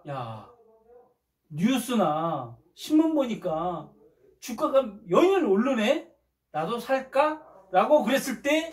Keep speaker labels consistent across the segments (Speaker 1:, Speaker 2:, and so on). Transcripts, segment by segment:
Speaker 1: 야, 뉴스나 신문 보니까 주가가 연일 오르네? 나도 살까? 라고 그랬을 때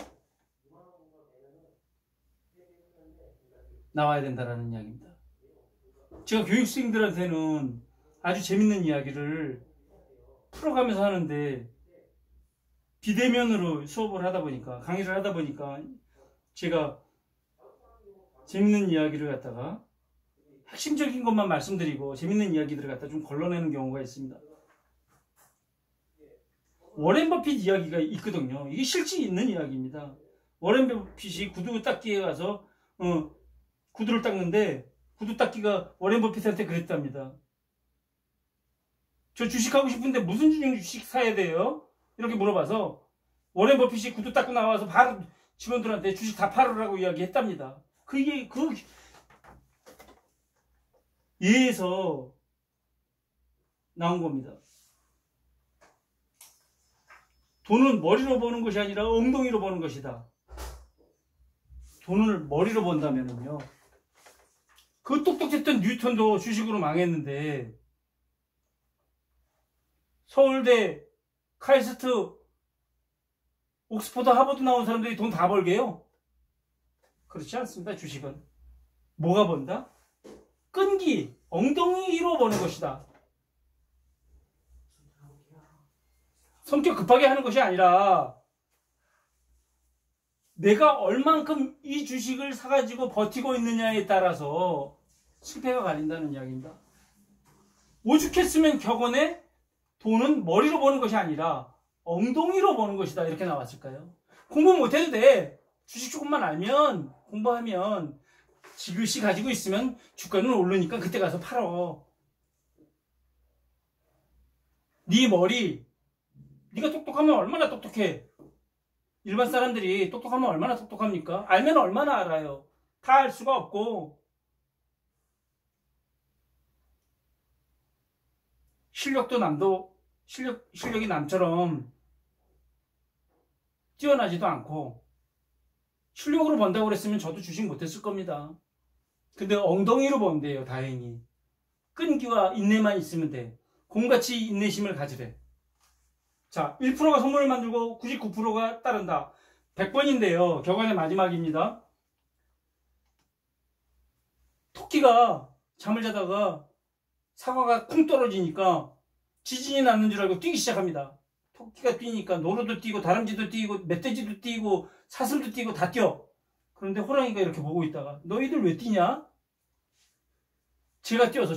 Speaker 1: 나와야 된다라는 이야기입니다. 제가 교육생들한테는 아주 재밌는 이야기를 풀어가면서 하는데, 비대면으로 수업을 하다 보니까, 강의를 하다 보니까 제가 재밌는 이야기를 갖다가 핵심적인 것만 말씀드리고 재밌는 이야기들을 갖다 좀 걸러내는 경우가 있습니다. 워렌 버핏 이야기가 있거든요. 이게 실제 있는 이야기입니다. 워렌 버핏이 구두 닦기에 가서 구두를 닦는데, 구두 닦기가 워렌 버핏한테 그랬답니다. 저 주식하고 싶은데 무슨 주식 사야 돼요? 이렇게 물어봐서 워렌 버핏이 구두 닦고 나와서 바로 직원들한테 주식 다 팔으라고 이야기했답니다. 그게 예에서 나온 겁니다. 돈은 머리로 버는 것이 아니라 엉덩이로 버는 것이다. 돈을 머리로 번다면요, 그 똑똑했던 뉴턴도 주식으로 망했는데, 서울대, 카이스트, 옥스퍼드, 하버드 나온 사람들이 돈 다 벌게요? 그렇지 않습니다. 주식은 뭐가 번다? 끈기, 엉덩이로 버는 것이다. 성격 급하게 하는 것이 아니라 내가 얼만큼 이 주식을 사가지고 버티고 있느냐에 따라서 실패가 갈린다는 이야기입니다. 오죽했으면 격언에 돈은 머리로 버는 것이 아니라 엉덩이로 버는 것이다, 이렇게 나왔을까요? 공부 못해도 돼. 주식 조금만 알면, 공부하면, 지그시 가지고 있으면 주가는 오르니까 그때 가서 팔어. 네 머리, 네가 똑똑하면 얼마나 똑똑해. 일반 사람들이 똑똑하면 얼마나 똑똑합니까? 알면 얼마나 알아요. 다 알 수가 없고, 실력이 남처럼 뛰어나지도 않고, 실력으로 번다고 그랬으면 저도 주식 못했을 겁니다. 근데 엉덩이로 번대요, 다행히. 끈기와 인내만 있으면 돼. 곰같이 인내심을 가지래. 자, 1%가 선물을 만들고 99%가 따른다. 100번인데요. 격언의 마지막입니다. 토끼가 잠을 자다가 사과가 쿵 떨어지니까 지진이 났는 줄 알고 뛰기 시작합니다. 토끼가 뛰니까 노루도 뛰고 다람쥐도 뛰고 멧돼지도 뛰고 사슴도 뛰고 다 뛰어. 그런데 호랑이가 이렇게 보고 있다가, 너희들 왜 뛰냐? 제가 뛰어서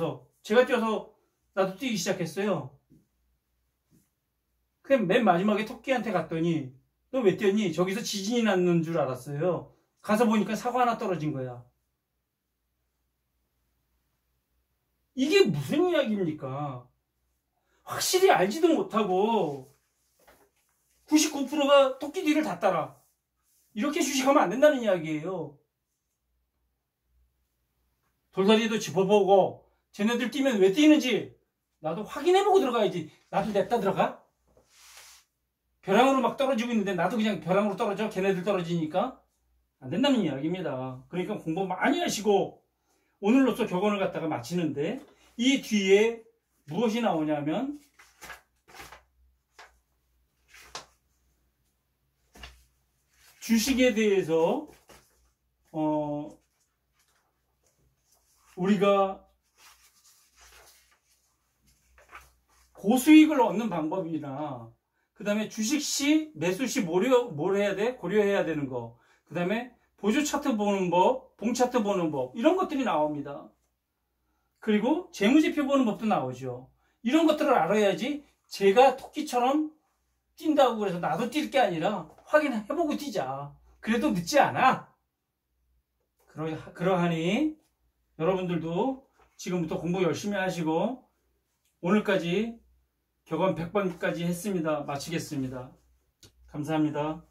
Speaker 1: 나도 뛰기 시작했어요. 그냥 맨 마지막에 토끼한테 갔더니, 너 왜 뛰었니? 저기서 지진이 났는 줄 알았어요. 가서 보니까 사과 하나 떨어진 거야. 이게 무슨 이야기입니까? 확실히 알지도 못하고 99%가 토끼 뒤를 다 따라. 이렇게 주식하면 안 된다는 이야기예요. 돌다리도 짚어보고, 쟤네들 뛰면 왜 뛰는지 나도 확인해보고 들어가야지. 나도 냅다 들어가? 벼랑으로 막 떨어지고 있는데 나도 그냥 벼랑으로 떨어져? 걔네들 떨어지니까? 안 된다는 이야기입니다. 그러니까 공부 많이 하시고, 오늘로써 격언을 갖다가 마치는데, 이 뒤에 무엇이 나오냐면, 주식에 대해서 우리가 고수익을 얻는 방법이나, 그 다음에 주식 시, 매수 시 뭘 해야 돼? 고려해야 되는 거. 그 다음에 보조 차트 보는 법, 봉 차트 보는 법, 이런 것들이 나옵니다. 그리고 재무제표 보는 법도 나오죠. 이런 것들을 알아야지 제가 토끼처럼 뛴다고 그래서 나도 뛸 게 아니라 확인해보고 뛰자. 그래도 늦지 않아. 그러하니 여러분들도 지금부터 공부 열심히 하시고, 오늘까지 격언 100번까지 했습니다. 마치겠습니다. 감사합니다.